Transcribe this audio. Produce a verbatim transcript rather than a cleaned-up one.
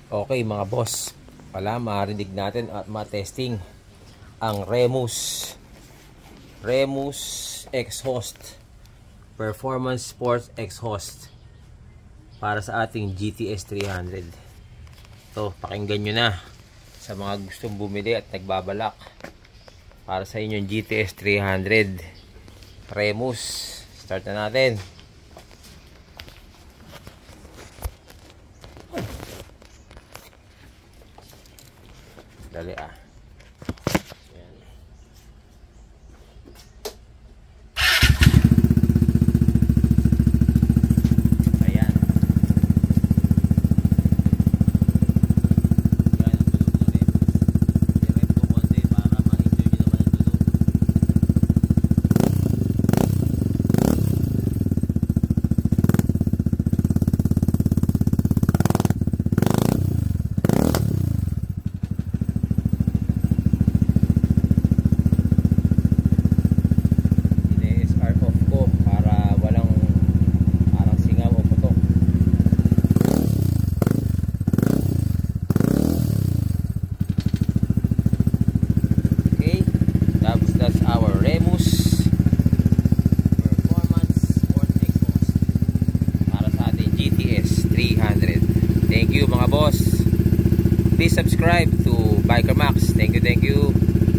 Okay mga boss, pala marinig natin at matesting ang Remus Remus exhaust, performance sports exhaust para sa ating G T S three hundred. Ito, pakinggan nyo na sa mga gustong bumili at nagbabalak para sa inyong G T S three hundred Remus. Start na natin. Dali ah. Ayan. Ayan. Yan ang tulog na rin. I-rep ko konti para ma-enjoy nyo naman ang tulog. That's our Remus performance sport exhaust para sa ating G T S three hundred. Thank you mga boss. Please subscribe to Biker Max. Thank you, thank you.